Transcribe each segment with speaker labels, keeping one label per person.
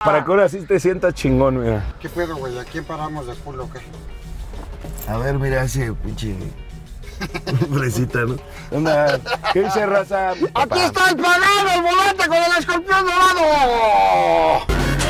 Speaker 1: Para que ahora sí te sientas chingón, mira.
Speaker 2: ¿Qué pedo, güey? ¿A quién paramos de culo o qué?
Speaker 1: A ver, mira ese pinche fresita, ¿no? Onda, ¿qué dice, raza?
Speaker 2: ¡Aquí está el Pagano, el volante con el escorpión dorado!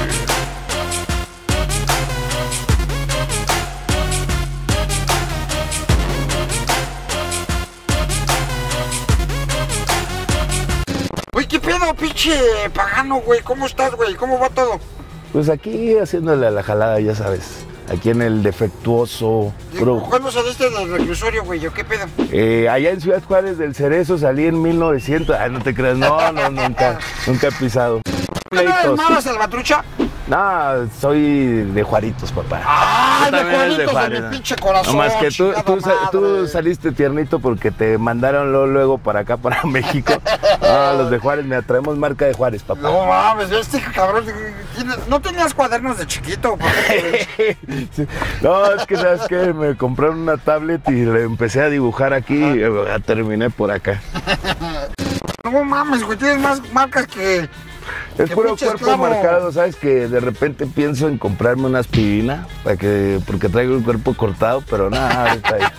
Speaker 2: Güey, ¿qué pedo, pinche Pagano, güey? ¿Cómo estás, güey? ¿Cómo va todo?
Speaker 1: Pues aquí haciéndole a la jalada, ya sabes. Aquí en el defectuoso.
Speaker 2: ¿Cuándo saliste del reclusorio, güey? ¿Qué pedo?
Speaker 1: Allá en Ciudad Juárez del Cerezo salí en 1900. Ah, no te creas, no, nunca he pisado.
Speaker 2: ¿No eres Mara Salvatrucha?
Speaker 1: No, soy de Juaritos, papá.
Speaker 2: ¡Ah, de Juaritos, de mi pinche corazón!
Speaker 1: No más que tú saliste tiernito porque te mandaron luego para acá, para México. Ah, los de Juárez, me traemos marca de Juárez, papá.
Speaker 2: No mames, este cabrón, ¿no tenías cuadernos de chiquito?
Speaker 1: Sí. No, es que, ¿sabes qué? Me compraron una tablet y le empecé a dibujar aquí y terminé por acá.
Speaker 2: No mames, güey, tienes más marcas que...
Speaker 1: Es puro cuerpo marcado, ¿sabes? Que de repente pienso en comprarme una aspirina porque traigo el cuerpo cortado, pero nada, ahorita ahí.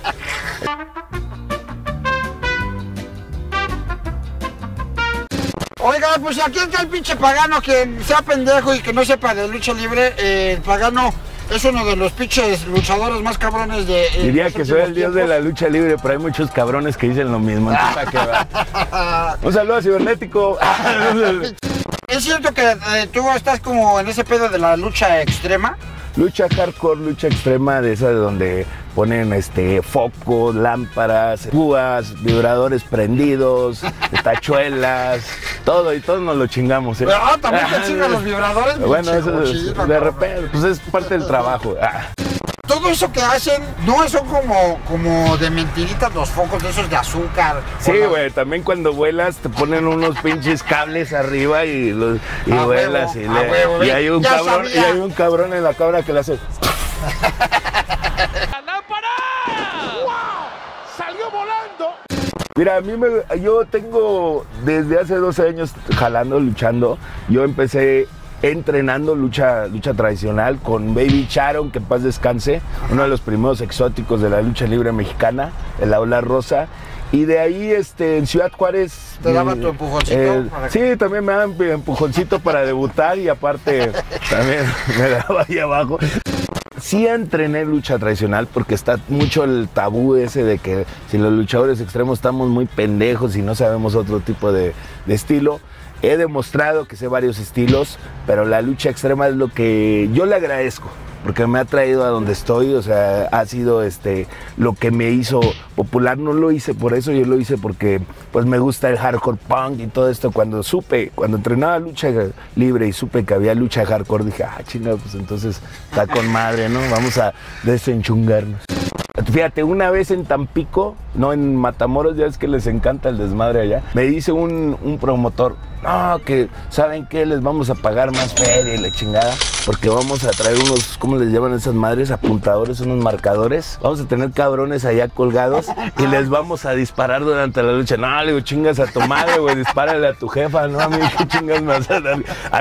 Speaker 2: Oiga, pues aquí está el pinche Pagano, que sea pendejo y que no sepa de lucha libre. El Pagano es uno de los pinches luchadores más cabrones de...
Speaker 1: Diría que soy el dios de la lucha libre, pero hay muchos cabrones que dicen lo mismo. Un saludo a Cibernético.
Speaker 2: ¿Es cierto que tú estás como en ese pedo de la lucha extrema?
Speaker 1: Lucha hardcore, lucha extrema, de esa de donde ponen focos, lámparas, púas, vibradores prendidos, tachuelas, todo, y todos nos lo chingamos, ¿eh?
Speaker 2: Ah, también te chingan los vibradores.
Speaker 1: Bueno, eso de repente, pues es parte del trabajo.
Speaker 2: Todo eso que hacen, no son como de mentiritas los focos de esos de azúcar.
Speaker 1: Sí, güey, también cuando vuelas te ponen unos pinches cables arriba y vuelas y hay un cabrón en la cámara que le hace.
Speaker 3: ¡La lámpara! ¡Wow! ¡Salió volando!
Speaker 1: Mira, yo tengo desde hace 12 años jalando, luchando. Yo empecé entrenando lucha tradicional con Baby Sharon, que en paz descanse, uno de los primeros exóticos de la lucha libre mexicana, el Aula Rosa. Y de ahí en Ciudad Juárez...
Speaker 2: ¿Te daba tu empujoncito?
Speaker 1: Sí, también me daban empujoncito para debutar y aparte también me daba ahí abajo. Sí entrené lucha tradicional porque está mucho el tabú ese de que si los luchadores extremos estamos muy pendejos y no sabemos otro tipo de estilo. He demostrado que sé varios estilos, pero la lucha extrema es lo que yo le agradezco, porque me ha traído a donde estoy, o sea, ha sido lo que me hizo popular. No lo hice por eso, yo lo hice porque pues me gusta el hardcore punk y todo esto. Cuando entrenaba lucha libre y supe que había lucha hardcore, dije, chingada, pues entonces está con madre, ¿no? Vamos a desenchungarnos. Fíjate, una vez en Tampico, no, en Matamoros, ya es que les encanta el desmadre allá, me dice un promotor, no, que ¿saben qué? Les vamos a pagar más feria y la chingada, porque vamos a traer unos, ¿cómo les llaman esas madres? Apuntadores, unos marcadores. Vamos a tener cabrones allá colgados y les vamos a disparar durante la lucha. No, le digo, chingas a tu madre, güey, dispárale a tu jefa, ¿no? A mí, ¿qué chingas me vas a dar?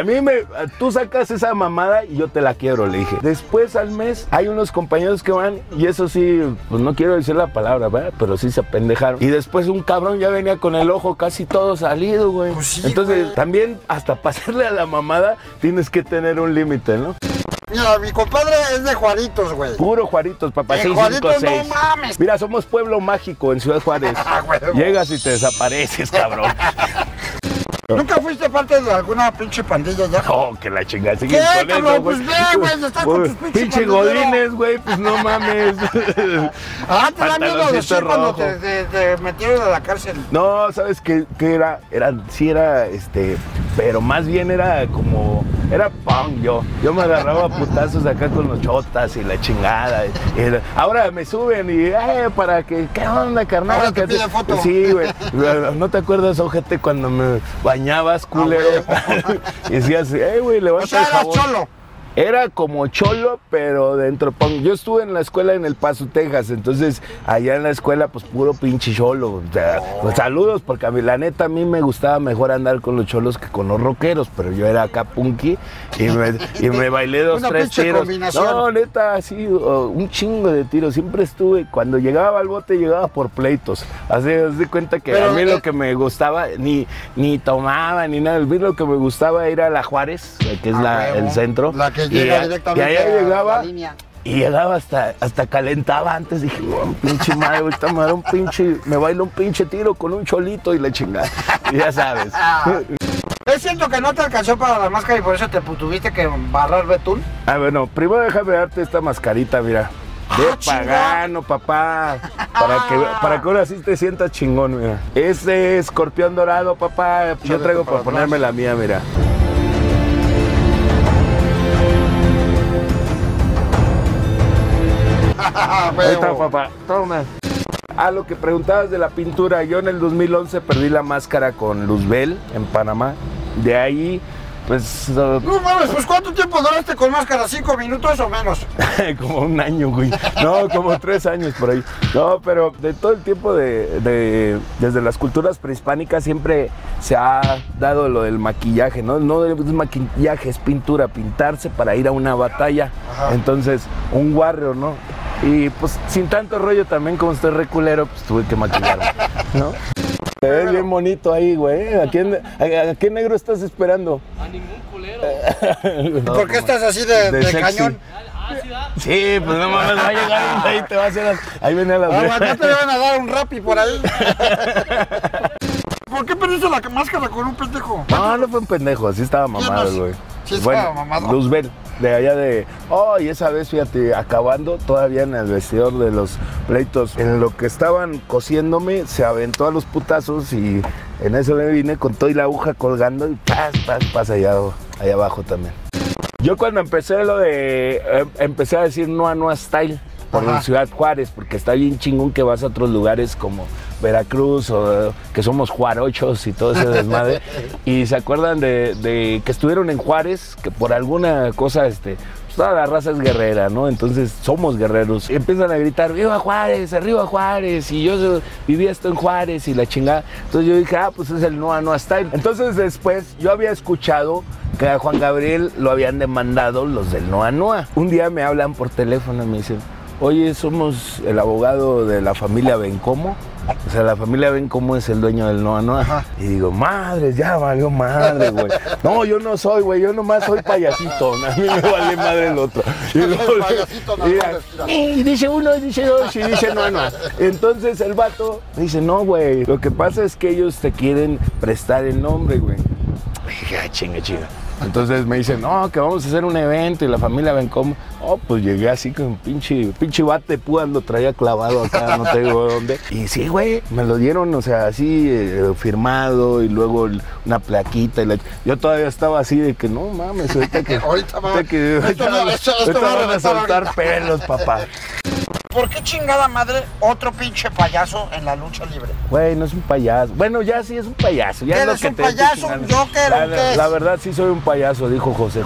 Speaker 1: Tú sacas esa mamada y yo te la quiebro, le dije. Después, al mes, hay unos compañeros que van, y eso sí, pues no quiero decir la palabra, ¿verdad? Pero sí se apendejaron. Y después un cabrón ya venía con el ojo casi todo salido, güey.
Speaker 2: Pues sí,
Speaker 1: entonces,
Speaker 2: güey.
Speaker 1: También, hasta pasarle a la mamada, tienes que tener un límite, ¿no?
Speaker 2: Mira, mi compadre es de Juaritos, güey.
Speaker 1: Puro Juaritos, papá,
Speaker 2: 656. No mames.
Speaker 1: Mira, somos pueblo mágico en Ciudad Juárez. Llegas y te desapareces, cabrón.
Speaker 2: ¿Nunca fuiste parte de alguna pinche pandilla ya?
Speaker 1: Oh, que la chingada.
Speaker 2: ¿Qué, cabrón? Pues ve, güey, estás con tus
Speaker 1: pinche godines, güey, pues no mames.
Speaker 2: Te da miedo decir cuando te metieron a la cárcel.
Speaker 1: No, ¿sabes qué era? Sí era, pero más bien era punk yo. Yo me agarraba putazos acá con los chotas y la chingada. Ahora me suben y, para que, ¿qué onda, carnal?
Speaker 2: Ahora te pide foto.
Speaker 1: Sí, güey. ¿No te acuerdas, ojete, cuando me bañabas, culero? Y decías, güey, levanta el jabón.
Speaker 2: Cholo.
Speaker 1: Era como cholo, pero dentro. Yo estuve en la escuela en El Paso, Texas, entonces allá en la escuela, pues puro pinche cholo. O sea, pues saludos, porque la neta a mí me gustaba mejor andar con los cholos que con los rockeros, pero yo era acá punky y me bailé 2, 3 tiros. No, neta, así, un chingo de tiros. Siempre estuve, cuando llegaba al bote, llegaba por pleitos. Así de cuenta que pero, a mí lo que me gustaba, ni tomaba ni nada. A mí lo que me gustaba era la Juárez, que es el centro.
Speaker 2: La que llega directamente
Speaker 1: y allá llegaba,
Speaker 2: a la línea.
Speaker 1: Y llegaba hasta calentaba antes. Dije, oh, pinche madre, ahorita me baila un pinche tiro con un cholito y la chingada. Y ya sabes.
Speaker 2: ¿Es cierto que no te alcanzó para la máscara y por eso te tuviste que barrar betún?
Speaker 1: Ah, bueno, primero déjame darte esta mascarita, mira. De pagano, papá. Para que ahora sí te sientas chingón, mira. Ese escorpión dorado, papá. Yo traigo para ponerme la mía, mira. Ahí está, papá. Toma. A lo que preguntabas de la pintura, yo en el 2011 perdí la máscara con Luzbel en Panamá. De ahí, pues...
Speaker 2: No mames, pues ¿cuánto tiempo duraste con máscara? ¿5 minutos o menos?
Speaker 1: Como un año, güey. No, como 3 años por ahí. No, pero de todo el tiempo desde las culturas prehispánicas siempre se ha dado lo del maquillaje, ¿no? No es maquillaje, es pintura, pintarse para ir a una batalla. Ajá. Entonces, un warrior, ¿no? Y pues sin tanto rollo también, como estoy reculero, pues tuve que maquillarme, ¿no? Te ves bien bonito ahí, güey. ¿A qué negro estás esperando?
Speaker 4: A ningún culero.
Speaker 2: ¿Por qué estás así de cañón?
Speaker 1: Sí, pues no mames, va a llegar ahí, te va a hacer ahí viene la...
Speaker 2: No te le van a dar un rapi por ahí. ¿Por qué perdiste la máscara con un pendejo?
Speaker 1: No fue un pendejo, así estaba mamado, güey.
Speaker 2: Sí estaba mamado.
Speaker 1: Luzbel, de allá de... Oh, y esa vez, fíjate, acabando todavía en el vestidor de los pleitos, en lo que estaban cosiéndome, se aventó a los putazos y en eso me vine con toda la aguja colgando y paz, allá abajo también. Yo cuando empecé empecé a decir Noa Style por la Ciudad Juárez, porque está bien chingón que vas a otros lugares como Veracruz o que somos juarochos y todo ese desmadre. Y se acuerdan de que estuvieron en Juárez, que por alguna cosa, pues toda la raza es guerrera, ¿no? Entonces somos guerreros. Y empiezan a gritar, ¡viva Juárez! ¡Arriba Juárez! Y yo vivía esto en Juárez y la chingada. Entonces yo dije, pues es el Noa Style. Entonces después yo había escuchado que a Juan Gabriel lo habían demandado los del Noa. Un día me hablan por teléfono y me dicen, oye, somos el abogado de la familia Bencomo. O sea, la familia Bencomo es el dueño del Noa. Ajá. Y digo, madre, ya valió madre, güey. No, yo no soy, güey, yo nomás soy payasito. A mí me vale madre el otro. Y dice uno, dice dos y dice Noa. Entonces el vato dice, no, güey, lo que pasa es que ellos te quieren prestar el nombre, güey. Dije, chinga. Entonces me dicen, no, que vamos a hacer un evento y la familia Bencomo. Oh, pues llegué así con un pinche bate de púas, lo traía clavado acá, no te digo dónde. Y sí, güey, me lo dieron, o sea, así firmado y luego una plaquita. Yo todavía estaba así de que, no mames, ahorita van a soltar pelos, papá.
Speaker 2: ¿Por qué chingada madre otro pinche payaso en la lucha libre?
Speaker 1: Güey, no es un payaso. Bueno, ya sí es un payaso. Ya
Speaker 2: ¿Eres un payaso, un joker?
Speaker 1: La verdad sí soy un payaso, dijo José.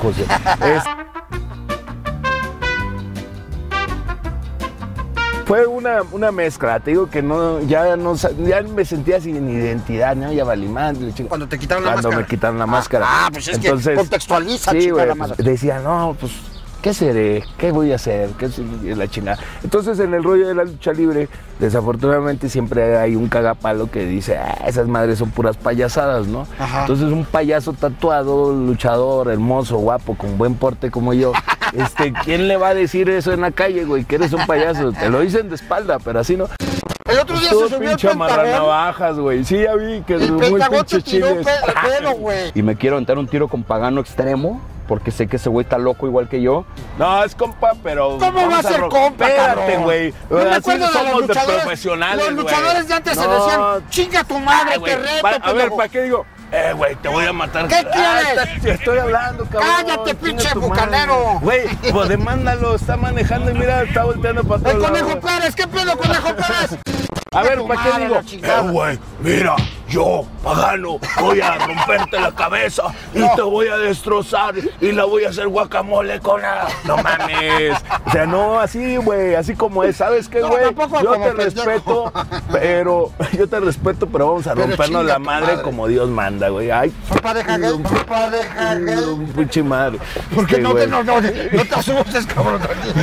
Speaker 1: Fue una mezcla, te digo que ya me sentía sin identidad, ¿no? Ya valí madre.
Speaker 2: Cuando te quitaron la máscara.
Speaker 1: Cuando me quitaron la máscara.
Speaker 2: Pues es entonces, que contextualiza,
Speaker 1: sí,
Speaker 2: chica,
Speaker 1: la
Speaker 2: máscara.
Speaker 1: Decía, no, pues... ¿Qué seré? ¿Qué voy a hacer? ¿Qué es la chingada? Entonces, en el rollo de la lucha libre, desafortunadamente siempre hay un cagapalo que dice, esas madres son puras payasadas, ¿no? Ajá. Entonces, un payaso tatuado, luchador, hermoso, guapo, con buen porte como yo, ¿quién le va a decir eso en la calle, güey? Que eres un payaso. Te lo dicen de espalda, pero así no.
Speaker 2: El otro día se subió
Speaker 1: pinche amarranavajas, güey. Sí, ya vi que es muy pinche chiles.
Speaker 5: Y me quiero aventar un tiro con Pagano Extremo, porque sé que ese güey está loco igual que yo.
Speaker 1: No, es compa, pero...
Speaker 2: ¿Cómo va a ser compa,
Speaker 1: Espérate, güey.
Speaker 2: No me acuerdo de
Speaker 1: somos
Speaker 2: los luchadores,
Speaker 1: profesionales,
Speaker 2: los luchadores de antes se decían, chinga tu madre, te reto,
Speaker 1: a ver, ¿para qué digo? Güey, te voy a matar.
Speaker 2: ¿Qué quieres?
Speaker 1: Te estoy hablando, cabrón.
Speaker 2: Cállate, pinche bucanero.
Speaker 1: Güey, pues demándalo, está manejando y mira, está volteando para todos
Speaker 2: lados. El Conejo Pérez, ¿qué pedo, Conejo Pérez?
Speaker 1: A ver, ¿para qué digo? Güey, mira, yo, Pagano, voy a romperte la cabeza y te voy a destrozar y la voy a hacer guacamole con la... No mames. O sea, no, así, güey, así como es. ¿Sabes qué, güey? Yo te respeto, pero vamos a rompernos la madre como Dios manda, güey. Ay,
Speaker 2: pareja gay, pareja gay.
Speaker 1: Pinche madre.
Speaker 2: Porque no te asustes, cabrón.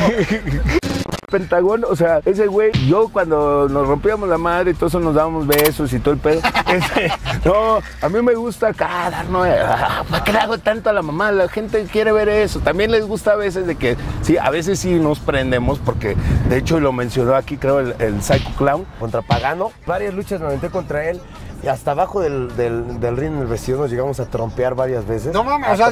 Speaker 1: Pentagón, o sea, ese güey, yo cuando nos rompíamos la madre y todo eso nos dábamos besos y todo el pedo. No, a mí me gusta acá darnos, ¿para qué le hago tanto a la mamá? La gente quiere ver eso. También les gusta a veces de que, sí, a veces sí nos prendemos porque, de hecho, lo mencionó aquí, creo, el Psycho Clown.
Speaker 4: Contra Pagano, varias luchas me aventé contra él. Y hasta abajo del ring en el vestido nos llegamos a trompear varias veces.
Speaker 2: No mames, o sea,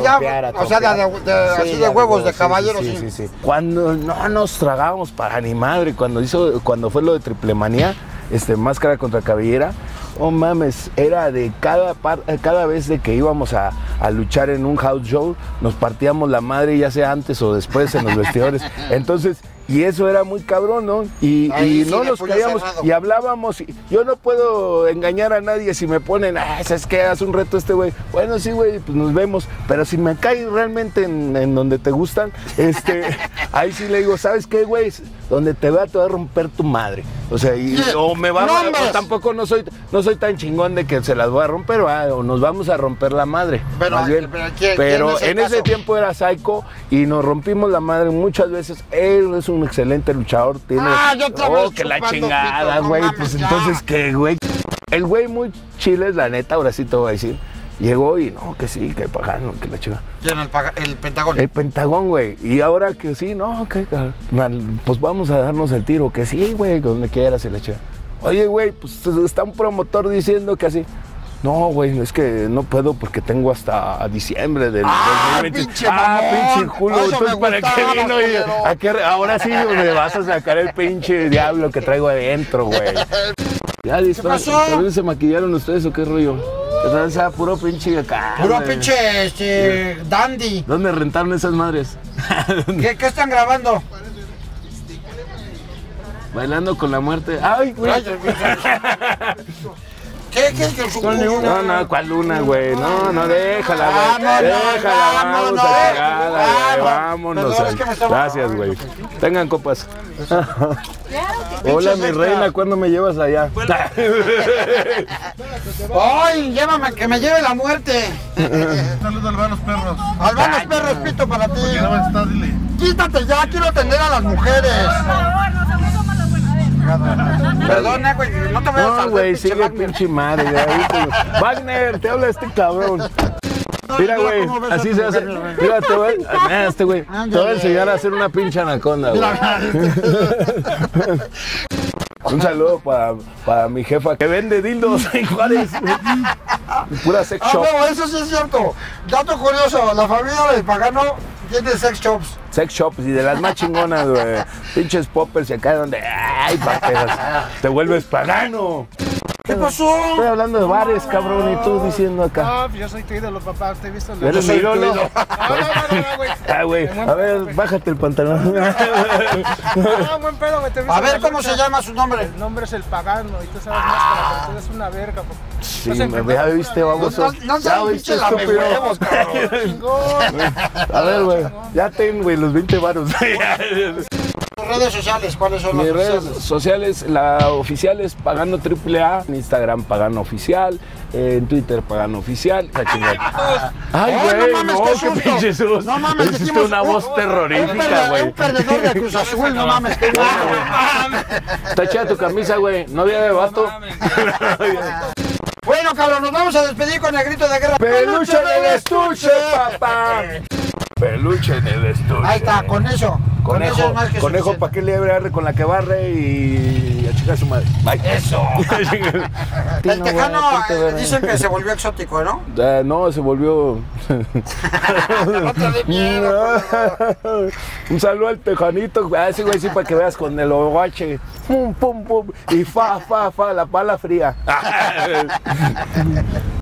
Speaker 2: así de huevos, de caballeros.
Speaker 4: Sí.
Speaker 1: Cuando no nos tragábamos para ni madre, cuando fue lo de Triple Manía, máscara contra cabellera, oh mames, era de cada vez de que íbamos a luchar en un house show, nos partíamos la madre, ya sea antes o después en los vestidores. Entonces, y eso era muy cabrón, ¿no? Y no nos caíamos y hablábamos. Y yo no puedo engañar a nadie si me ponen, ¿sabes qué? Haz un reto güey. Bueno, sí, güey, pues nos vemos. Pero si me cae realmente en donde te gustan, ahí sí le digo, ¿sabes qué, güey? Donde te vea te va a romper tu madre. O sea, o me va a... Tampoco no soy tan chingón de que se las voy a romper, o nos vamos a romper la madre. Pero en ese tiempo era Psycho y nos rompimos la madre muchas veces. Él es un excelente luchador, tiene... que la chingada, güey, pues entonces, ¿qué, güey? El güey muy chiles, la neta, ahora sí te voy a decir, llegó y no, que sí, que Pagano, que la chingada.
Speaker 2: ¿Quién? El Pentagón.
Speaker 1: El Pentagón, güey, y ahora que sí, no, que pues vamos a darnos el tiro, que sí, güey, donde quieras y la chingada. Oye, güey, pues está un promotor diciendo que así... No, güey, es que no puedo porque tengo hasta diciembre del 2020. Pinche culo. Entonces, ¿para qué vino? Ahora sí me vas a sacar el pinche diablo que traigo adentro, güey. Ya, ¿también se maquillaron ustedes o qué rollo? O sea, puro pinche acá.
Speaker 2: Puro pinche, dandy.
Speaker 1: ¿Dónde rentaron esas madres?
Speaker 2: ¿Qué están grabando?
Speaker 1: Bailando con la muerte. ¡Ay, güey!
Speaker 2: ¿Qué?
Speaker 1: No, ¿cuál luna, güey? No, déjala, güey. Déjala, vámonos. Gracias, güey. Tengan copas. Hola, mi reina, ¿cuándo me llevas allá?
Speaker 2: ¡Ay, llévame, que me lleve la muerte!
Speaker 3: Saludos, Albanos Perros.
Speaker 2: Albanos Perros, pito para ti.
Speaker 3: Dile.
Speaker 2: Quítate ya, quiero atender a las mujeres. Perdona, güey, no te voy a
Speaker 1: No, güey, sigue pinche madre. Wagner, te habla este cabrón. Mira, güey, así se hace. Mira, te voy a enseñar a hacer una pinche anaconda, güey. Un saludo para mi jefa que vende dildos en Juárez. Pura sex shop.
Speaker 2: No, eso sí es cierto. Dato curioso, la familia del Pagano tiene sex shops.
Speaker 1: Sex shops y de las más chingonas, güey. Pinches poppers y acá donde, ay, paperas, te vuelves pagano.
Speaker 2: ¿Qué pasó?
Speaker 1: Estoy hablando de bares, cabrón, y tú diciendo acá.
Speaker 6: No, pues yo soy tu ídolo, papá, te he visto.
Speaker 1: ¿Eres mi ídolo?
Speaker 6: No, güey.
Speaker 1: Ah, güey, a ver, bájate el pantalón.
Speaker 6: No, buen pedo, güey, te he visto.
Speaker 2: A ver, ¿cómo se llama su nombre?
Speaker 6: El nombre es el Pagano, y tú sabes más, pero tú eres una verga, papá.
Speaker 1: Sí, ya viste, vamos.
Speaker 2: No seas pinche lamehuevos, cabrón.
Speaker 1: A ver, güey, ya ten, güey, los 20 varos.
Speaker 2: ¿Tus redes sociales cuáles son?
Speaker 1: Mis redes sociales, la oficial es Pagano AAA, en Instagram Pagano Oficial, en Twitter Pagano Oficial. Ay, güey, no, qué pinche susto.
Speaker 2: No mames,
Speaker 1: hiciste una voz terrorífica, güey.
Speaker 2: Un perdedor de Cruz Azul, no mames.
Speaker 1: Está chida tu camisa, güey. ¿No había de vato?
Speaker 2: Bueno, cabrón, nos vamos a despedir con el grito de guerra.
Speaker 1: ¡Peluche en el estuche, papá! Peluche en el estuche.
Speaker 2: Ahí está, con eso.
Speaker 1: Conejo,
Speaker 2: eso es más que
Speaker 1: conejo, ¿para qué le abre con la que barre y a chica su madre? Bye.
Speaker 2: Eso. El tejano dicen que se volvió exótico, ¿no?
Speaker 1: No, se volvió...
Speaker 2: No te dé miedo.
Speaker 1: Un saludo al tejanito. Ese güey sí para que veas con el oguache. Pum, pum, pum. Y fa, la pala fría.